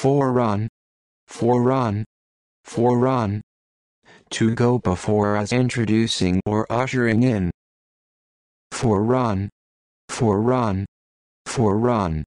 Forerun, forerun, forerun. To go before as introducing or ushering in. Forerun, forerun, forerun.